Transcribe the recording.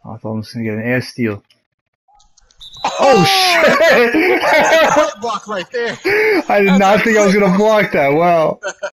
I thought I was gonna get an air steal. Oh shit! Block right there. I did not think I was gonna block that. Wow.